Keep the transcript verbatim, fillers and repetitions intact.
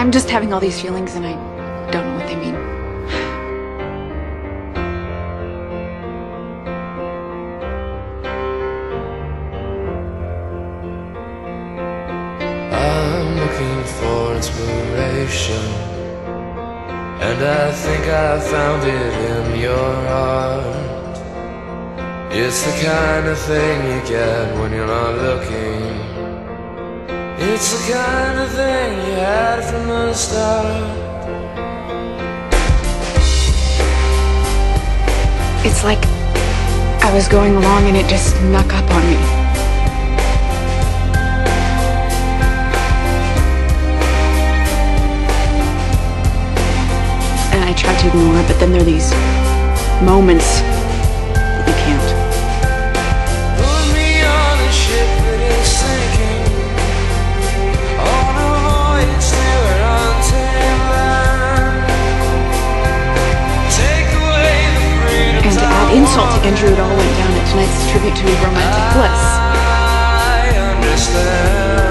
I'm just having all these feelings and I don't know what they mean. I'm looking for inspiration, and I think I found it in your heart. It's the kind of thing you get when you're not looking. It's the kind of thing you had from the start. It's like I was going along and it just snuck up on me. And I tried to ignore it, but then there are these moments that you can't. Put me on a ship that is sinking, on a voyage to an untamed land. Take away the freedom. And to add insult to injury, it all went down at tonight's tribute to romantic bliss. I understand.